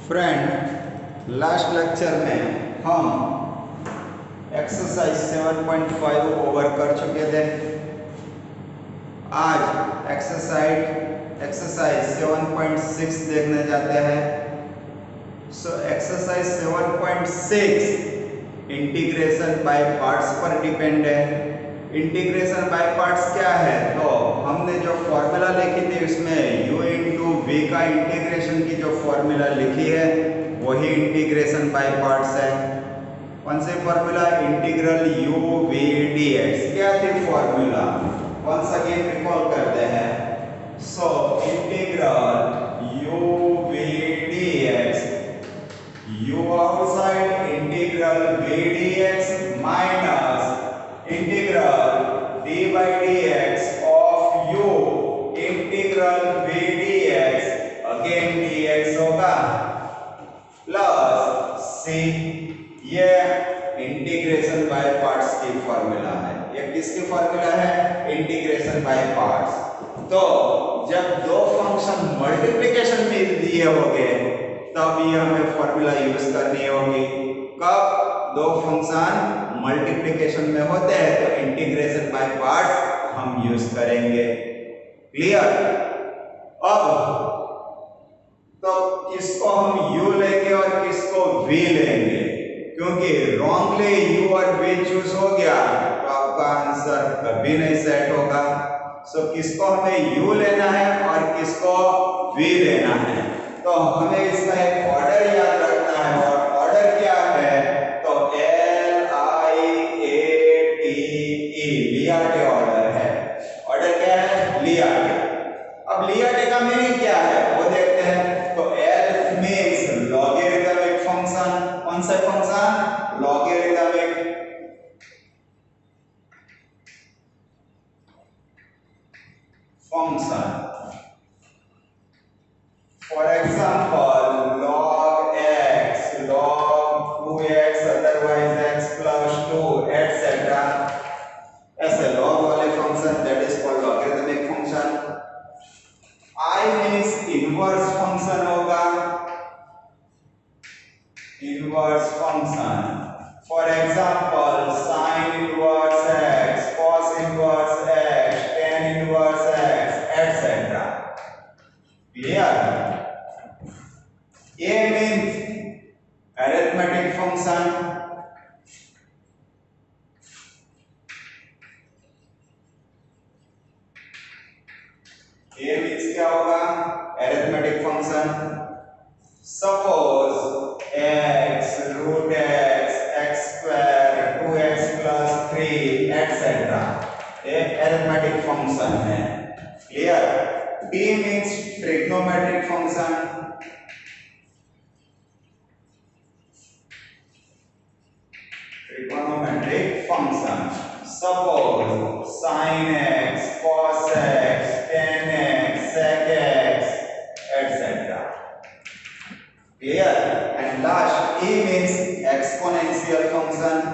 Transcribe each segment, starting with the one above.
Friend, last lecture में हम exercise 7.5 over कर चुके थे। आज एक्सरसाइज 7.6 देखने जाते हैं। एक्सरसाइज 7.6 इंटीग्रेशन बाय पार्ट्स पर डिपेंड है। इंटीग्रेशन बाय पार्ट्स क्या है? तो हमने जो फॉर्मूला लिखी थी उसमें u इंटू वी का इंटीग्रेशन की जो फॉर्मूला लिखी है वही इंटीग्रेशन बाय पार्ट्स है। कौन सी formula? Integral u v dx। क्या थी फॉर्मूला? वंस अगेन रिकॉल करते हैं। Integral u v dx, u outside integral v dx minus integral d by dx of u integral v dx, again dx होगा plus c। ये integration by parts की formula है। ये किसकी formula है? Integration by parts. तो जब दो फंक्शन मल्टीप्लिकेशन में दिए होंगे तब ये हमें फॉर्मूला यूज करनी होगी। कब? दो फंक्शन मल्टीप्लिकेशन में होते हैं तो इंटीग्रेशन बाय पार्ट्स हम यूज करेंगे। क्लियर? अब तो किसको हम u लेंगे और किसको v लेंगे? क्योंकि रॉन्गली u और v चूज हो गया तो आपका आंसर कभी नहीं सेट होगा। किसको हमें u लेना है और किसको v लेना है? तो हमें इसका एक ऑर्डर याद रखना है और ऑर्डर क्या है? तो LIATE, लियाटे ऑर्डर है। ऑर्डर क्या है? लियाटे। अब लियाटे का मीनिंग क्या है वो देखते हैं। तो L मींस लॉगरिथमिक फंक्शन। कौन सा function? Logarithmic. Function for example log x, log 2x, otherwise x plus 2 etc. ऐसे log वाले function that is called logarithmic function. I means inverse function होगा। Inverse function for example sin inverse x, cos inverse x, tan inverse x etc. Clear? A means arithmetic function. A means क्या होगा? Arithmetic function. Suppose x, root x, x square, 2x plus 3 etc. ये arithmetic function है। Clear? T means trigonometric function. Trigonometric function suppose sin x, cos x, tan x, sec x etc. Clear? And last E means exponential function.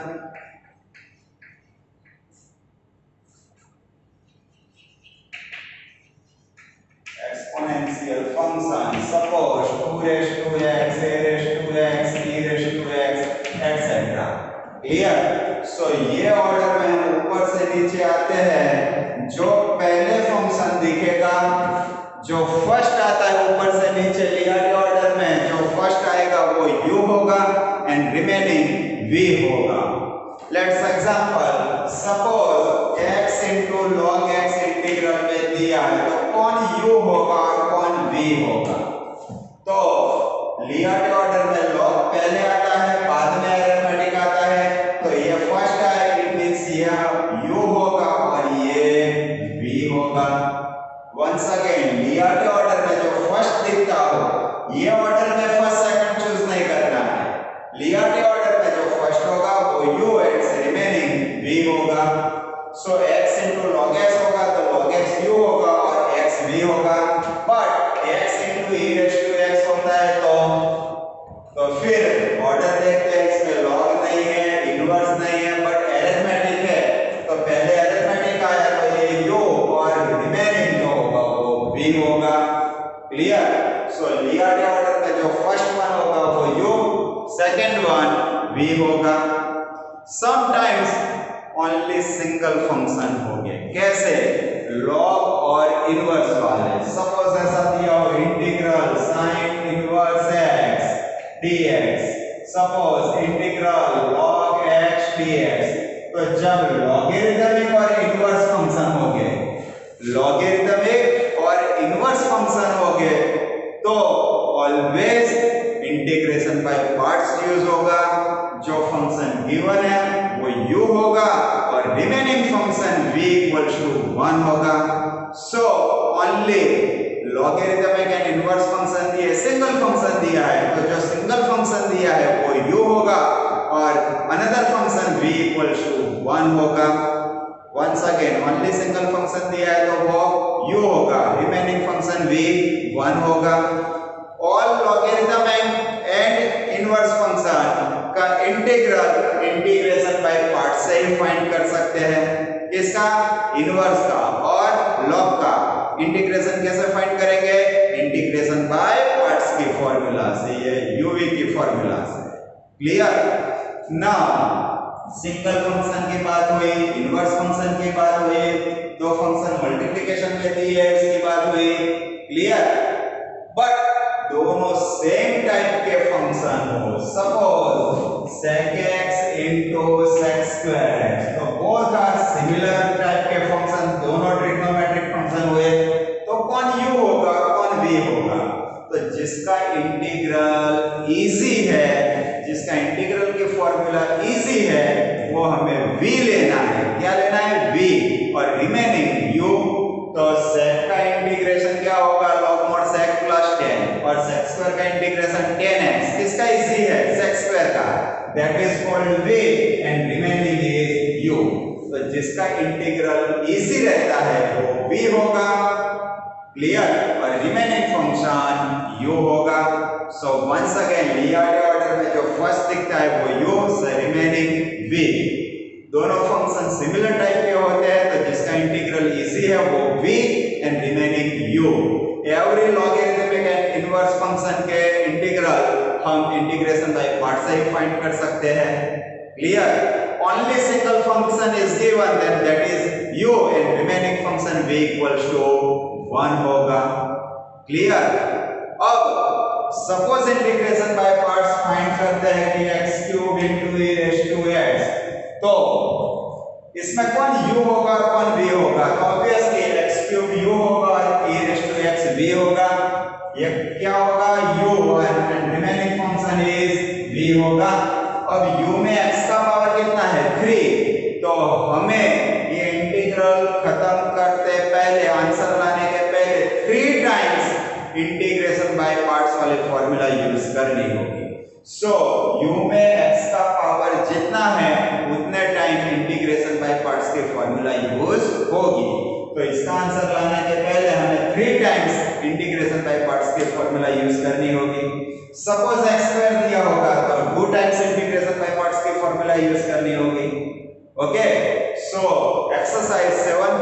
Exponential function suppose 2 raised to x, a raised to x, e raised to x etc. Clear? ये order में हम ऊपर से नीचे आते हैं। जो पहले फंक्शन दिखेगा, जो फर्स्ट आता है ऊपर से नीचे लियाटे ऑर्डर में, जो फर्स्ट आएगा वो u होगा एंड रिमेनिंग v होगा। Let's example suppose x into log x integral में दिया है तो कौन u होगा और कौन v होगा? तो लियाटे ऑर्डर में log पहले आता है, बाद में अरिथमेटिक आता है। तो ये फर्स्ट है, इट मींस यह u होगा और ये v होगा। वंस अगेन लियाटे ऑर्डर में जो फर्स्ट दिखता हो, ये ऑर्डर में फर्स्ट सेकंड चूज नहीं करना है। लियाटे ऑर्डर में जो फर्स्ट होगा वो u एंड रिमेनिंग v होगा। x into log x होगा तो log x u होगा और x v होगा। But x into e raised to x होता है तो फिर ऑर्डर देखते हैं, इसमें log नहीं है, इनवर्स नहीं है, बट अरिथमेटिक है। तो पहले अरिथमेटिक आया तो ये u और रिमेनिंग जो होगा वो v होगा। क्लियर? लियाटे ऑर्डर में जो v होगा। समटाइम्स ओनली सिंगल फंक्शन हो गए। कैसे? लॉग और इनवर्स वाले। सपोज ऐसा दिया हो integral sin inverse x dx, suppose integral log x dx। तो जब लॉगरिथमिक और इनवर्स फंक्शन हो गए, लॉगरिथमिक और इनवर्स फंक्शन हो गए, तो always integration by parts use होगा। जो फंक्शन गिवन है वो u होगा और remaining function v equals to 1 होगा। So only logarithmic and inverse function दिए, सिंगल फंक्शन दिया है, तो जो सिंगल फंक्शन दिया है वो u होगा और another function v equals to 1 होगा। Once again only single function दिया है तो वो u होगा, रिमेनिंग फंक्शन v 1 होगा। All logarithmic and inverse function का इंटीग्रल इंटीग्रेशन बाय पार्ट से ही फाइंड कर सकते हैं। इसका इनवर्स का और लॉग का इंटीग्रेशन कैसे फाइंड करेंगे? इंटीग्रेशन बाय पार्ट्स की फॉर्मूला से, ये uv की फॉर्मूला से। क्लियर? नाउ सिंगल फंक्शन की बात हुई, इनवर्स फंक्शन की बात हुई, दो फंक्शन मल्टीप्लिकेशन में दी है उसकी बात हुई। क्लियर? बट दोनों सेम टाइप के फंक्शन हो, suppose sec x into sec square, तो बोथ आर सिमिलर टाइप के फंक्शन, दोनों ट्रिग्नोमेट्रिक फंक्शन हुए, तो कौन u होगा कौन v होगा? तो जिसका इंटीग्रल इजी है, जिसका इंटीग्रल की फॉर्मूला इजी है, वो हमें v लेना है। क्या लेना है? v और रिमेनिंग u। तो sec का इंटीग्रेशन क्या होगा? log mod sec plus 10 और sec स्क्वायर का इंटीग्रेशन 10x। किसका इजी है? sec स्क्वायर का, that is called v and remaining is u। तो जिसका इंटीग्रल इजी रहता है वो v होगा। क्लियर? और रिमेनिंग फंक्शन u होगा। So once again LIATE order में जो फर्स्ट दिखता है वो u, सो रिमेनिंग v। दोनों फंक्शन सिमिलर टाइप के होते हैं, तो जिसका इंटीग्रल इजी है वो v and remaining u। Every logarithmic and inverse function के इंटीग्रल हम इंटीग्रेशन बाय पार्ट से ही फाइंड कर सकते हैं। Clear? Only single function is given, then that is u and remaining function v equals to 1 होगा। क्लियर? अब suppose integration by parts find करते हैं कि x³ into e raised to x, तो इसमें कौन u होगा कौन v होगा? तो ऑब्वियसली x³ u होगा और e raised to x v होगा। ये क्या होगा? u and remaining function is v होगा। अब u में x का पावर कितना है? 3। तो हमें ये इंटीग्रल खत्म करते पहले, आंसर लाने के पहले 3 टाइम्स इंटीग्रेशन बाय पार्ट्स वाले फॉर्मूला यूज करनी होगी। सो u में x का पावर जितना है उतने टाइम इंटीग्रेशन बाय पार्ट्स के फॉर्मूला यूज होगी। तो इसका आंसर लाने के पहले हमें 3 टाइम्स इंटीग्रेशन बाय पार्ट्स के फॉर्मूला यूज करनी होगी। सपोज x² दिया होगा तो 2 टाइम्स इंटीग्रेशन बाय पार्ट्स के फॉर्मूला यूज करनी होगी। Okay, so exercise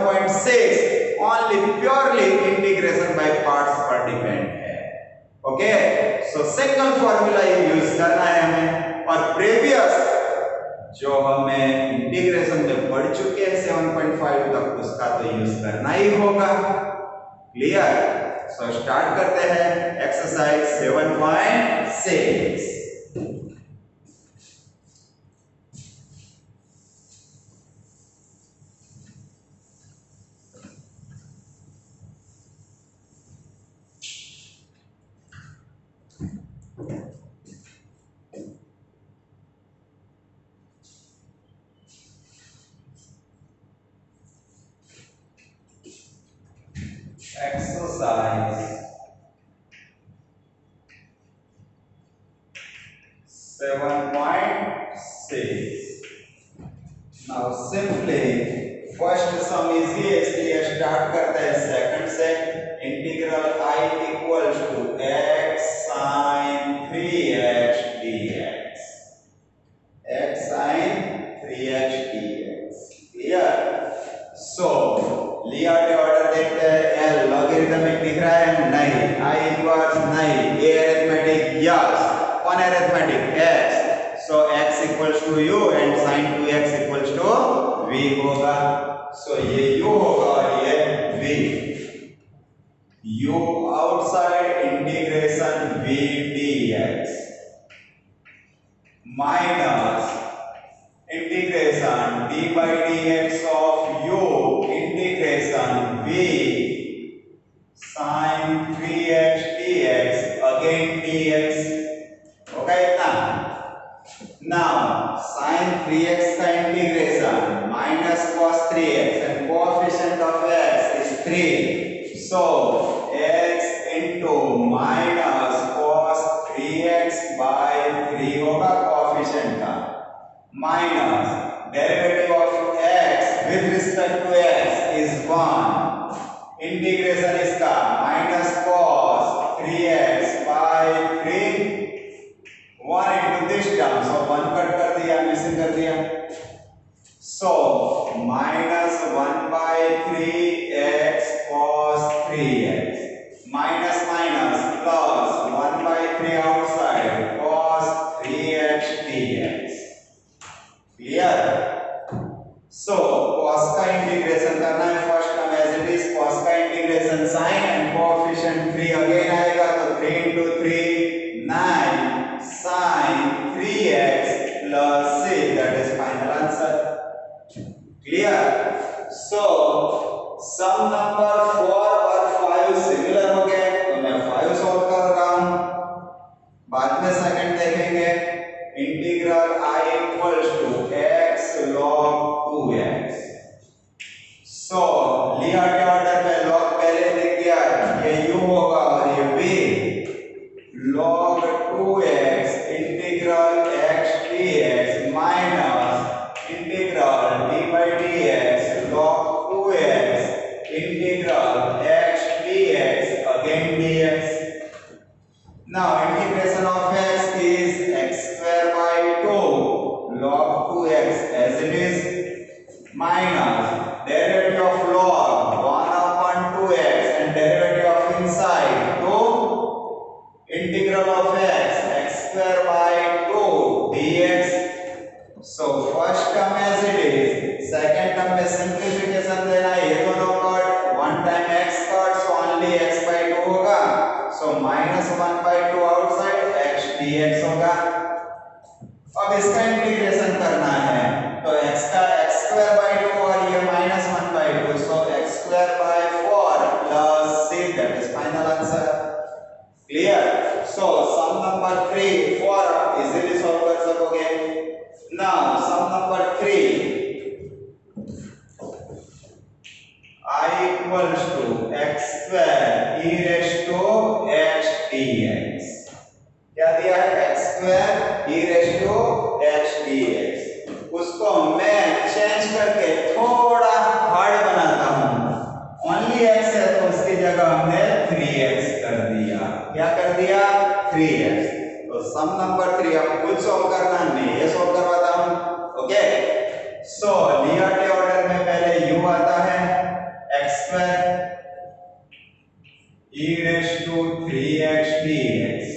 7.6 only purely integration by parts पर डिपेंड है। Okay, so single formula use करना है हमें, और प्रीवियस जो हमें इंटीग्रेशन में पढ़ चुके हैं 7.5 तक, उसका तो यूज करना ही होगा। क्लियर? सो स्टार्ट करते हैं exercise 7.6। Exercise 7.6. Now simply first sum is ये, इसलिए स्टार्ट करते हैं सेकंड से। Integral I equals to x sin 3x dx, x sin 3x dx। Clear? So LIATE order देखते हैं। L लॉगरिथमिक दिख रहा है? नहीं। I इनवर्स नहीं। A arithmetic? यस। कौन arithmetic? x। So x equals to u and sin 2x equals to v होगा। सो ये u होगा और ये v। u outside integration v dx minus integration d by dx of u integration v sin 3x dx again dx होगा इतना। Now sin 3x का integration minus cos 3x and coefficient of x is 3, so x into माइनस cos 3x by 3 होगा coefficient का, minus derivative of x with respect to x is 1, integration इसका minus cos 3x by 3 1 into this term, so 1 cut कर दिया, missing कर दिया, so minus 1 by 3x cos 3x minus minus plus 1 by 3 outside cos 3x dx, clear? So cos का integration करना है, first term as it is, cos का integration sin and coefficient 3 again आएगा, तो 3 into 3 9 sin 3x plus 6, that is final answer, clear? So sum number 4 और 5 similar हो गए, तो मैं 5 सॉल्व कर रहा हूं, बाद में सेकंड देखेंगे। Integral I equals to x log 2x, so लिया के ऑर्डर में log पहले लिख दिया, ये u होगा और ये v, log 2x integral x dx minus integral d by dx log 2x integral x dx again dx। Now integration of x is x square by 2 log 2x as it is minus derivative of log 1 upon 2x and derivative of inside 2 integral of x square by 2 dx। So first term as it is, second term में simplification देना, ये दोनों cut, one time x cut, so only x by 2 होगा, so minus 1 by 2 outside x dx होगा। अब इसका integration करना है, तो x का x square by 2 और ये minus 1 by 2, so x square by 4 plus 6, that is final answer, clear? So sum number 3 4 आप easily solve कर सकोगे। Now sum number 3, I equals to x square e raised to x dx, क्या दिया है, x square e raised to x dx, उसको मैं change करके थोड़ा हार्ड बनाता हूं, ओनली x है तो उसकी जगह हमने 3x कर दिया, क्या कर दिया, 3x। तो सम नंबर 3 आप खुद सॉल्व करना, मैं ये सॉल्व करवाता हूं, ओके? सो लिया के ऑर्डर में पहले u आता है, x square e raised to 3x dx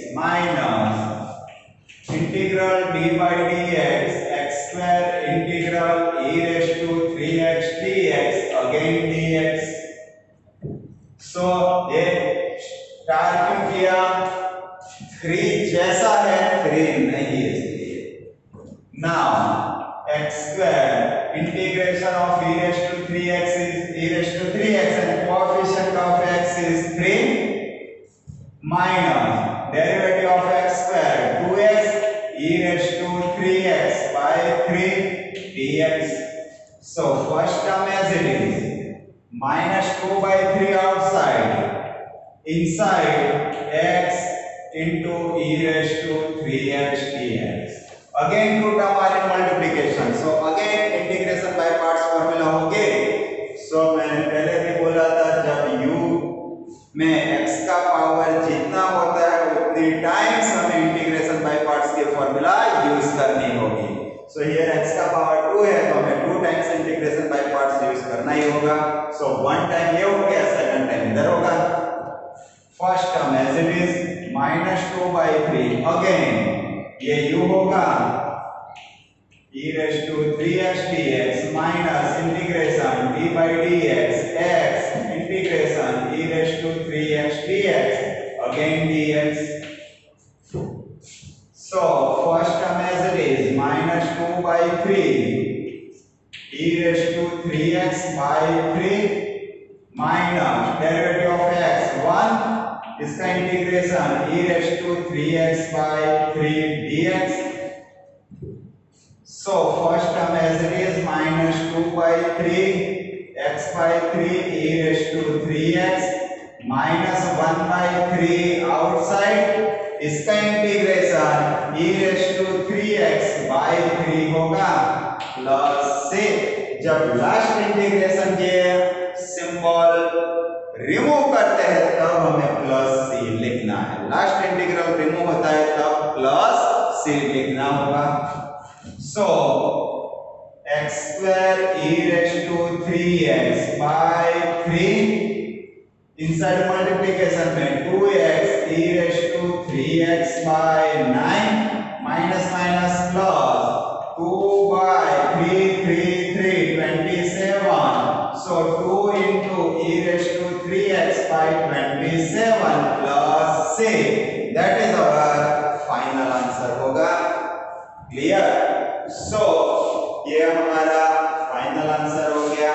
minus integral d by dx x square integral e raised to 3x dx again dx। सो ये स्टार क्यों किया, 3 जैसा है 3 नहीं है इसलिए। Now x square integration of e raised to 3x is e raised to 3x and coefficient of x is 3 minus derivative of x square 2x e raised to 3x by 3 dx। So first term as it is, minus 2 by 3 outside, inside x into e raised to 3x dx, again two term are in multiplication, so again integration by parts formula होगे। so मैंने पहले भी बोला था, जब u में x का power जितना होता है उतनी टाइम्स हमें इंटीग्रेशन बाय पार्ट्स के फॉर्मूला यूज करनी होगी। सो हियर x का पावर 2 है तो हमें 2 times integration by parts use करना ही होगा। सो वन टाइम ये हो गया, सेकंड टाइम इधर होगा। First term as it is -2 by 3, again ये u होगा e raised to 3x dx minus integration d by dx x integration e raised to 3x dx again dx. So first term as it is minus 2 by 3 e raised to 3x by 3 minus derivative of x 1 इसका integration e raised to 3x by 3 dx. So first term as it is minus 2 by 3 x by 3 e raised to 3x minus 1 by 3 outside इसका integration e raised to 3x by 3 होगा plus c. जब last integration के symbol remove करते हैं तब हमें plus सी लिखना है. लास्ट इंटीग्रल रिमूव होता है तब प्लस सी लिखना होगा. So x square e raised to 3x by 3 inside multiplication में 2x e raised to 3x by 9 minus minus plus 2 by 3 27. So 2 into e raised to 3x by 27 plus 6. That is our final answer होगा. Clear? So ये हमारा final answer हो गया.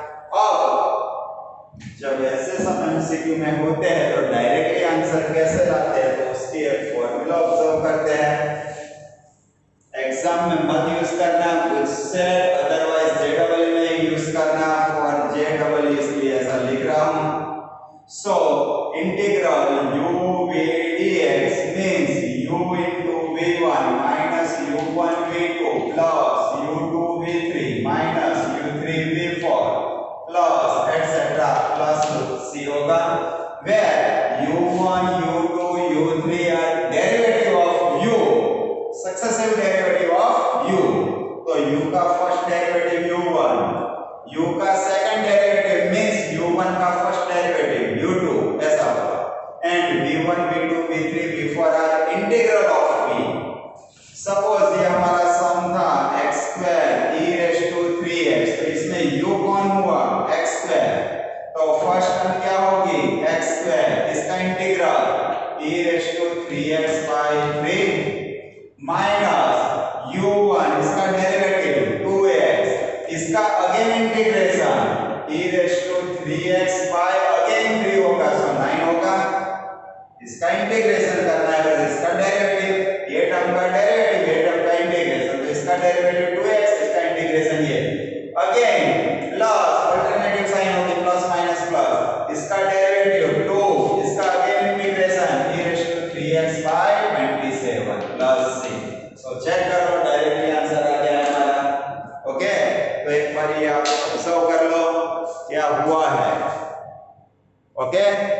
अब जब ऐसे सब एमसीक्यू में होते हैं तो डायरेक्टली आंसर कैसे लाते हैं तो उसकी एक फॉर्मूला ऑब्जर्व करते हैं. एग्जाम में मत यूज करना कुछ सेट अदरवाइज जेडबल में यूज करना और जेडबल इसलिए ऐसा लिख रहा हूं. So integral u v dx means u into v1 minus u1 v2 plus u2 v3 minus u3 v4 plus etc plus c होगा where u1 u2 u3 are derivative of u, successive derivative of u. तो u का first derivative u1, u का second derivative means u1 का first derivative u2 ऐसा होगा. And v1 v2 v3 v4 are integral of v. Suppose ये हमारा sum था x square e raised to 3x तो इसमें u कौन हुआ x स्क्वायर. तो फर्स्ट टर्म क्या होगी x स्क्वायर इसका integral e raised to 3x by 3 minus u1 इसका डेरिवेटिव 2x इसका again integration e raised to 3x by again 3 होगा सो 9 होगा. इसका इंटीग्रेशन करना है अगर इसका डेरिवेटिव ये टर्म का डेरिवेटिव ये टर्म का इंटीग्रेशन तो इसका डेरिवेटिव 2x इसका इंटीग्रेशन ये अगेन प्लस अल्टरनेटिव साइन होगी प्लस माइनस प्लस इसका डेरिवेटिव 2 इसका again integration e raised to 3x by 27 plus c. So check करो डायरेक्टली आंसर आ गया हमारा. ओके तो एक बार ये आप ऑब्जर्व कर लो क्या हुआ है. ओके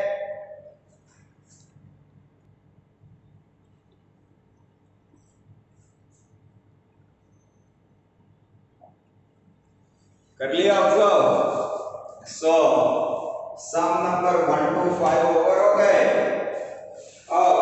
कर लिया observe. So sum number 1 to 5 over हो गए. अब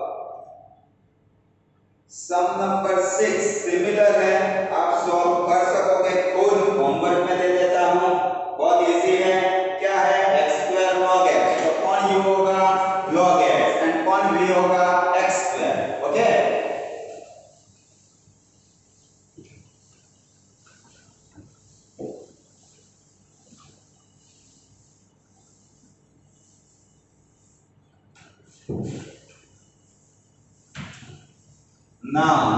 सम नंबर 6 सिमिलर है आप सॉल्व कर सकोगे खुद. होमवर्क में दे देता हूं बहुत इजी है. क्या है x स्क्वायर log x तो कौन u होगा log x एंड कौन v होगा x square. Okay now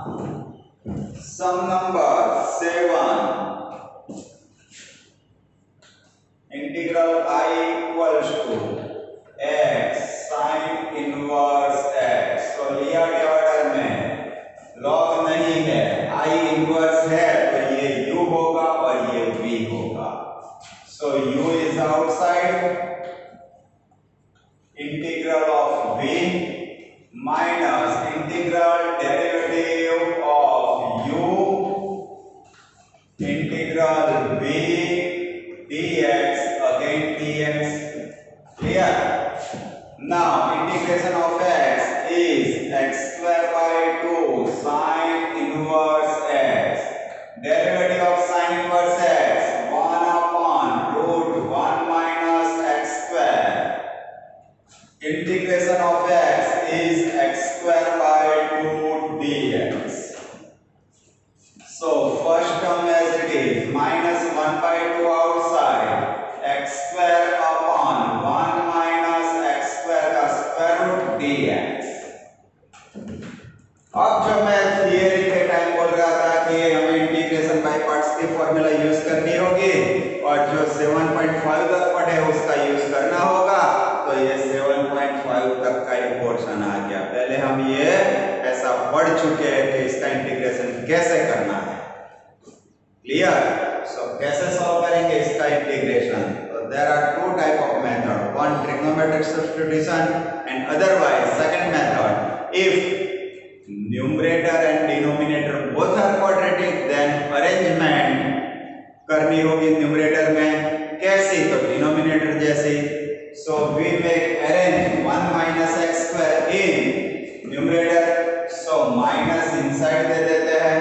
sum number 7 integral I equals to x sin inverse x. तो लिया गया ऑर्डर में log नहीं है I इनवर्स है तो ये u होगा और ये v होगा. so u is outside integral of v minus integral derivative of u integral v dx again dx. Clear? Now integration of x is x square by 2 sin inverse x square by 2 dx. So first term as it is minus 1 by 2 outside x square upon 1 minus x square का square root dx. अब जो मैं theory के time बोल रहा था कि हमें इंटीग्रेशन बाय पार्ट्स की फॉर्मूला यूज करनी होगी और जो 7.5 तक पढ़े उसका यूज करना होगा, तो ये 7.5 तक का ही पोर्शन आ गया। पहले हम ये ऐसा पढ़ चुके हैं कि इसका इंटीग्रेशन कैसे करना है। क्लियर? सो कैसे सॉल्व करेंगे इसका इंटीग्रेशन? तो there are two type of method, one trigonometric substitution and otherwise second method, if numerator and denominator both are quadratic then arrangement करनी होगी न्यूमरेटर में। कैसी? तो डिनोमिनेटर जैसी। So we make arrange 1 minus x square in numerator, so minus inside दे देते हैं,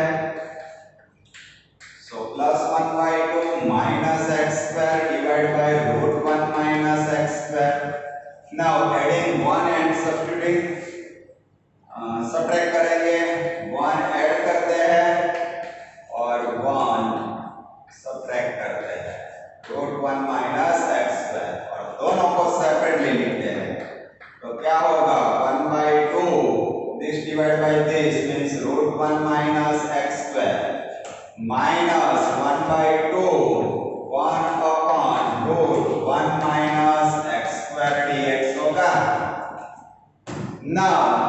so plus 1 by 2 minus x square divided by root 1 minus x square. Now adding 1 and substituting, subtract करेंगे, 1 add करते हैं और 1 subtract करते हैं, root 1 minus x square, और दोनों को सेपरेटली लिखते हैं। तो क्या होगा? 1 by 2 this divide by this means root 1 minus x square minus 1 by 2 1 upon root 1 minus x square dx होगा। नाउ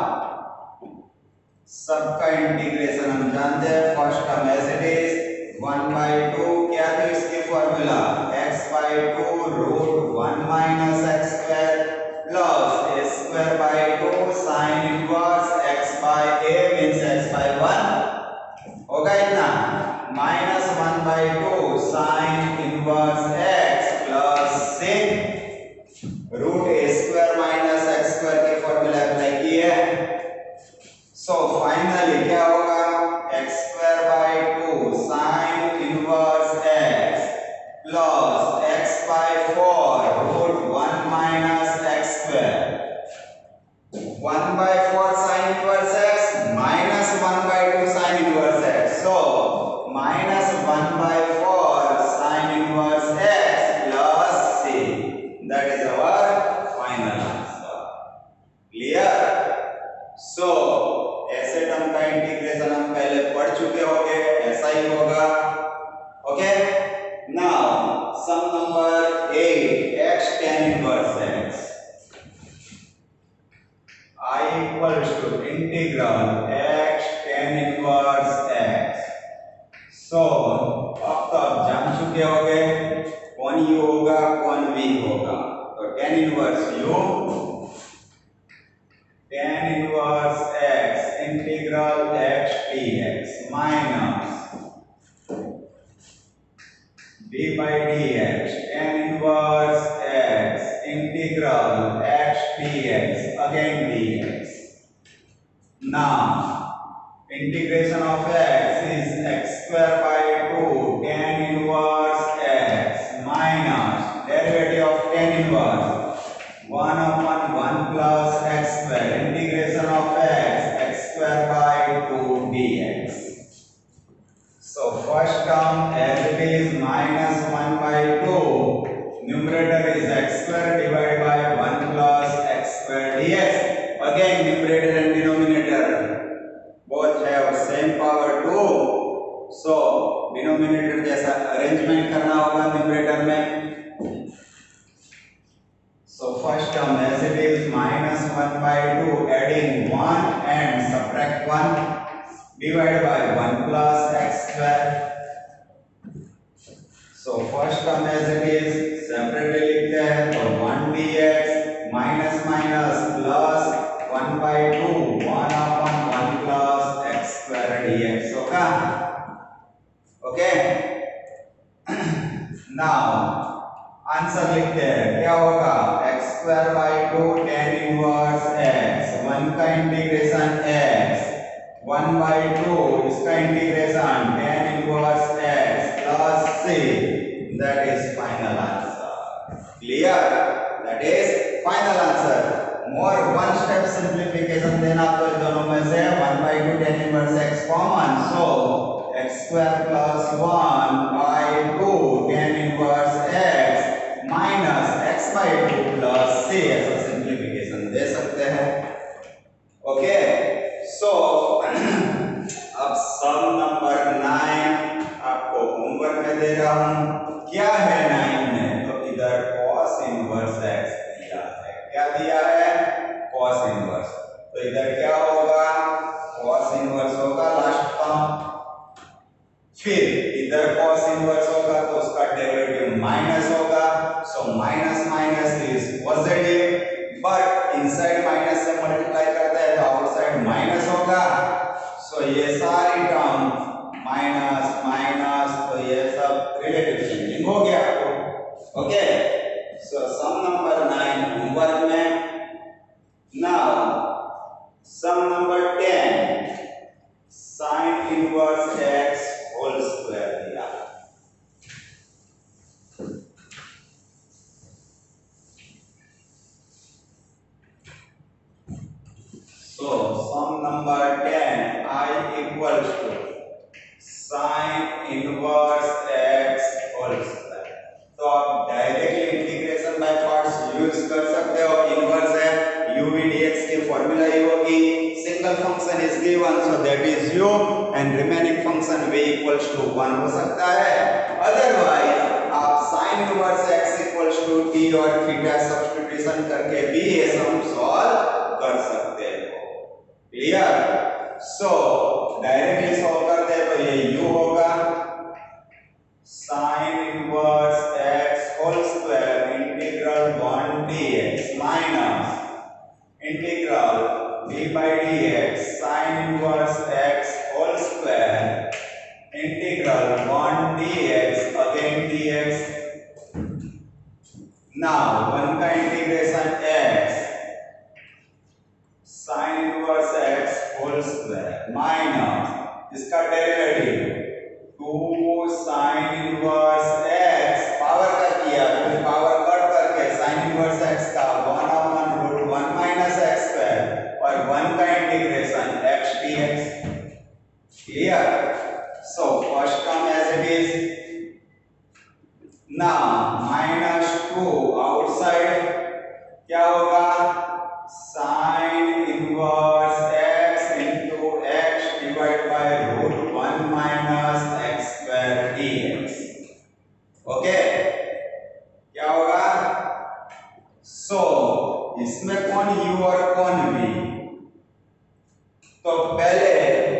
सबका इंटीग्रेशन हम जानते हैं, first term as it is 1 by 2, क्या थी इसकी formula? x by 2 root 1 minus x square plus a square by 2 sine inverse x by a means x by 1 होगा इतना, minus 1 by 2 sine inverse x plus sin root a square minus x square की formula apply की है। So finally क्या होगा? x square by 2 sin inverse x plus x by 4 root 1 minus x square, 1 by 4 sin inverse x minus 1 by 2 sin inverse x, so minus 1 by 4 sin inverse x plus c, that is our final answer. Clear? So ऐसे term का integration हम पहले पढ़ चुके होंगे, ऐसा ही होगा। Okay, now sum number 8, x tan inverse x, I equals to integral x tan inverse x. So अब तो आप जान चुके होंगे कौन u होगा कौन v होगा, तो tan inverse u tan inverse x integral x dx minus d by dx tan inverse x integral x dx again dx. Now integration of x is x square by 2 tan inverse x minus derivative of tan inverse 1 upon 1 plus x square integration of x square by 2 dx. So first term as it is minus 1 by 2, numerator is x square divided by 1 plus x square dx. Again numerator and denominator both have same power 2, so denominator जैसा arrangement करना होगा numerator में। So first term as it is minus 1 by 2 adding 1 and subtract 1 divided by 1 plus x square. So first term as it is separately लिखते हैं, तो 1 dx minus minus plus 1 by 2 1 upon 1 plus x square dx होगा। Okay, now answer लिखते हैं, क्या होगा? x square by 2 tan inverse x, 1 का integration x, 1 by 2 इसका integration tan inverse x plus c, that is final answer. Clear? That is final answer. More one step simplification देना तो दोनों square plus 1 by 2 tan inverse x minus x by 2 plus c ऐसा simplification दे सकते हैं। Okay, सो अब सम number 9 आपको homework में दे रहा हूं। क्या है 9 में? तो इधर cos इनवर्स x दिया है। क्या दिया है? cos inverse. तो इधर क्या होगा? cos इनवर्स होगा लास्ट टर्म। फिर इधर cos इनवर्स होगा तो उसका डेरिवेटिव माइनस होगा। So minus minus is positive, but inside minus से मल्टीप्लाई करते हैं तो आउटसाइड माइनस होगा। सो ये सारी टर्म माइनस माइनस, तो ये सब रिलेटिव चेंजिंग हो गया आपको। Okay, so sum number 9 homework में। Now sum number 10 sin inverse x whole square दिया। So sum number 10 I equals to sin inverse x whole square। तो आप directly integration by parts use कर सकते हो। इनवर्स है u v dx की formula ही होगी। Single function is given so that is u and remaining function v equals to 1 हो सकता है। अदरवाइज आप sin inverse x equals to t और थीटा सब्स्टिट्यूशन करके भी ये सम सॉल्व कर सकते हो। क्लियर? सो डायरेक्टली सॉल्व करते हैं तो ये u होगा sin inverse x whole square integral 1 dx minus integral d by dx sin inverse x whole square integral 1 dx again dx। Now 1 का integration x sin inverse x whole square minus इसका derivative 2 sin inverse x power का किया, फिर power cut करके sin inverse x का 1/√1 minus x square और 1 का integration x dx। Clear? So first term as it is. Now -2 outside क्या होगा? sin inverse x into x divided by √1 minus x square dx। Okay, क्या होगा? सो इसमें कौन u और कौन v? तो पहले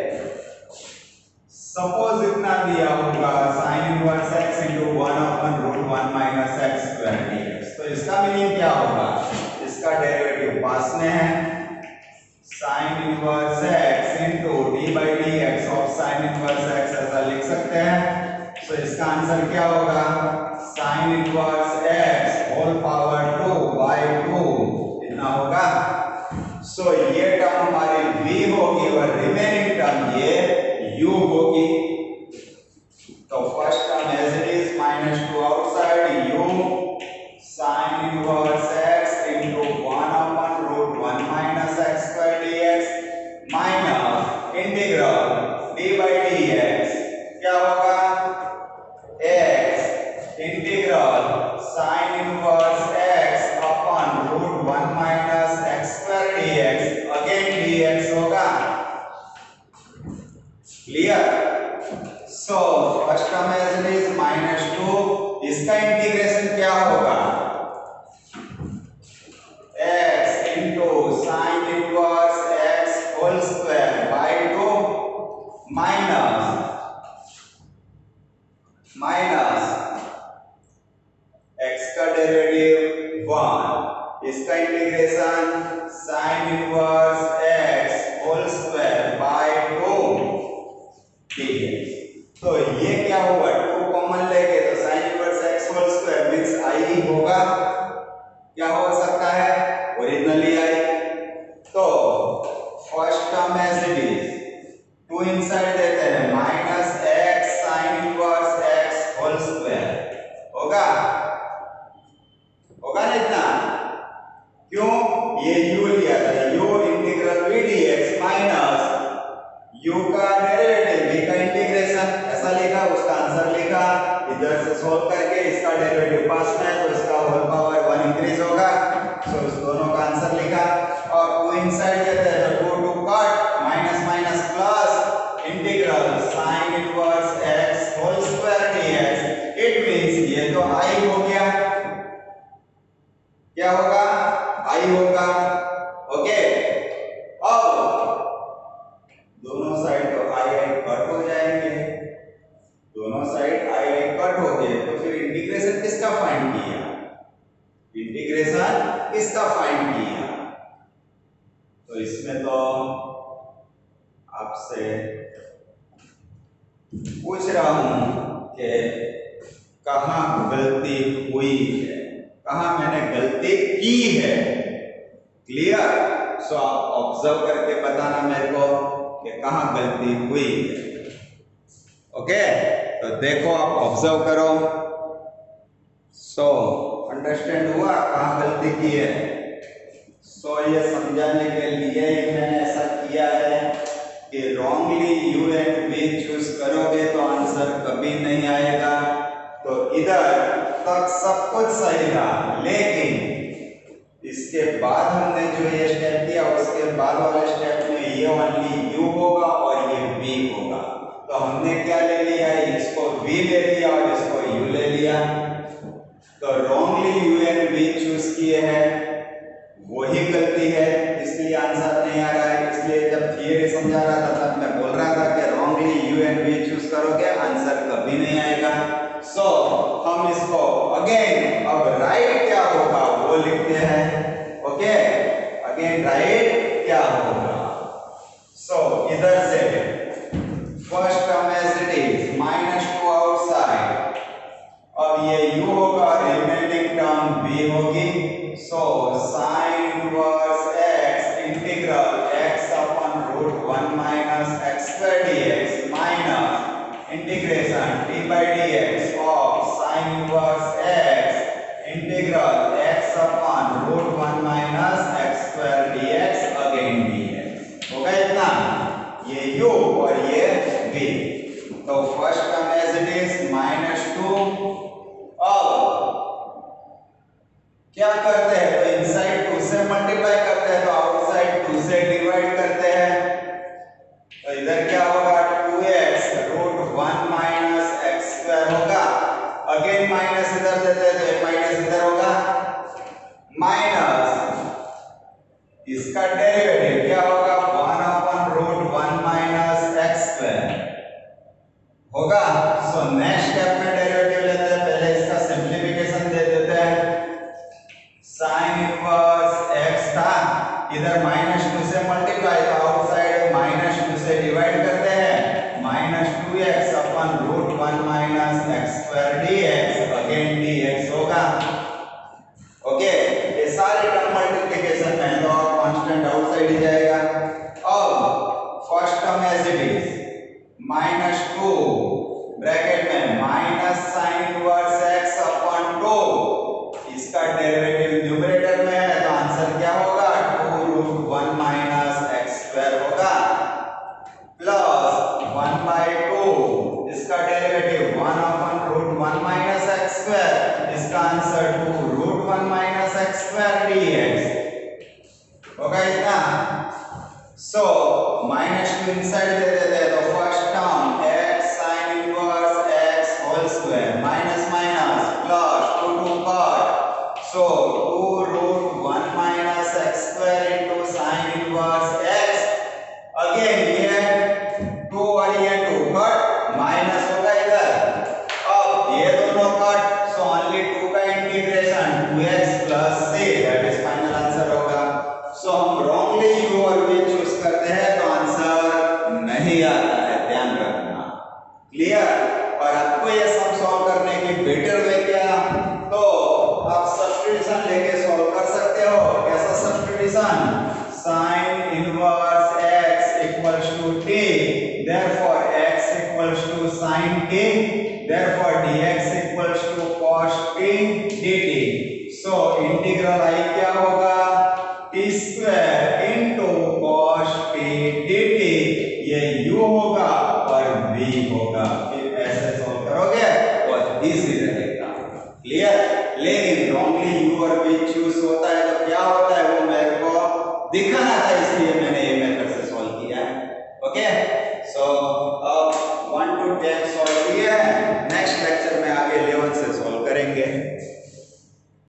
सपोज इतना दिया होगा sin inverse x into 1/√1 minus x square dx। तो इसका मीनिंग क्या होगा? इसका डेरिवेटिव पास में है sin inverse x into d by dx of sin inverse x ऐसा लिख सकते हैं। तो इसका आंसर क्या होगा? sin inverse x whole power 2 by 2 इतना होगा। सो ये टर्म हमारी v होगी और रिमेनिंग टर्म ये u होगी। तो first term as it is -2 outside u sin inverse x into 1/√1 minus x square dx minus integral d by dx क्या होगा? x integral sin inverse x upon √1 minus x square dx again dx होगा। Clear? So first term as it is -2, इसका integration क्या होगा? x into sin inverse x whole square by 2 minus x का derivative 1, इसका integration sin inverse x whole square by 2 dx। तो ये क्या होगा? 2 कॉमन लेके तो sin inverse x whole square means i ही होगा। क्या हो सकता है? Originally I. तो first term as it is 2 inside देते हैं -x sin inverse x whole square होगा ना इतना? क्यों? ये u लिया था, u integral v dx minus u का डेरिवेटिव v का इंटीग्रेशन ऐसा डेरिवेटिव पास में है तो इसका होल पावर 1 इंक्रीज होगा। सो इस दोनों का आंसर लिखा। और कोइंसाइड कहते हैं तो 2 cut minus minus plus integral sin inverse x whole square dx। It means ये तो i हो गया, क्या होगा, i होगा। ओके, अब दोनों साइड तो i कट हो जाएंगे, दोनों साइड i कट हो गए तो फिर इंटीग्रेशन किसका फाइंड किया, इंटीग्रेशन किसका फाइंड किया। तो इसमें तो आपसे पूछ रहा हूं कि कहां गलती हुई है, कहां मैंने गलती की है। क्लियर? सो आप ऑब्जर्व करके बताना मेरे को कि कहां गलती हुई है। ओके, तो देखो आप ऑब्जर्व करो। सो अंडरस्टैंड हुआ कहां गलती की है। सो ये समझाने के लिए मैंने ऐसा किया है कि wrongly u and v choose करोगे तो आंसर कभी नहीं आएगा। तो इधर तक सब कुछ सही था, लेकिन इसके बाद हमने जो ये स्टेप किया उसके बाद वाले स्टेप में ये ओनली यू होगा और ये वी होगा। तो हमने क्या ले लिया, इसको वी ले लिया और इसको यू ले लिया। तो wrongly u and v choose किए हैं, वही गलती है, इसलिए आंसर नहीं आ रहा है। इसलिए जब थियरी समझा रहा था तब मैं बोल रहा था कि wrongly u and v choose करोगे आंसर कभी नहीं आएगा। सो हम इसको अगेन अब राइट क्या होगा वो लिखते हैं। ओके, अगेन राइट क्या होगा। सो इधर से first term as it is -2 outside, अब ये u होगा, रिमेनिंग टर्म v होगी। So sin inverse x integral x upon √1 minus x square dx minus integration d by dx of sin inverse x integral x upon √1 minus x square dx again dx होगा इतना, ये u और ये v। तो first term as it is -2। अब क्या करते हैं, तो इनसाइड 2 से मल्टीप्लाई करते हैं तो आउटसाइड 2 से डिवाइड करते हैं। तो इधर क्या होगा, 2x √1 माइनस x स्क्वायर होगा। अगेन माइनस इधर देते हैं तो माइनस इधर होगा, माइनस इसका डेरिवेटिव क्या होगा, 1/√1 माइनस x स्क्वायर होगा। सो नेक्स्ट स्टेप में डेरिवेटिव लेते हैं, पहले इसका सिंप्लीफिकेशन दे देते हैं। sin इनवर्स x था, इधर -2 से मल्टीप्लाई तो आउटसाइड -2 से डिवाइड करते हैं, -2x upon √1 minus x square dx again dx होगा। ओके, ये सारे टर्म मल्टीप्लिकेशन में तो कांस्टेंट आउटसाइड ही जाएगा। अब first term as it is -2 bracket में minus sin inverse x upon 2, इसका डेरिवेटिव न्यूमरेटर में है तो आंसर क्या होगा, 2√1 माइनस x स्क्वायर होगा, प्लस 1/2 इसका डेरिवेटिव 1/√1 माइनस x स्क्वायर, इसका answer 2√1 minus x square dx होगा इतना। सो -2 इनसाइड दे देते हैं तो first term x sin inverse x whole square minus minus plus 2 cut, so 2√1 minus x square into sin inverse x। Again ये 2 और ये 2 कट, माइनस होगा इधर, अब ये दोनों कट, सो ओनली 2 का integration 2x plus c, that is final answer होगा। सो हम रॉन्गली u और v चूज करते हैं तो आंसर नहीं आता है, ध्यान रखना। क्लियर? और आपको ये सम सॉल्व करने की बेटर वे क्या, तो आप सब्स्टिट्यूशन लेके सॉल्व कर सकते हो। कैसा substitution, sin inverse x equals to t, therefore x equals to sin t, therefore dx equals to cos t dt। सो इंटीग्रल i क्या होगा, t square into cos t dt, ये u होगा और v होगा। फिर ऐसे सॉल्व करोगे और दिस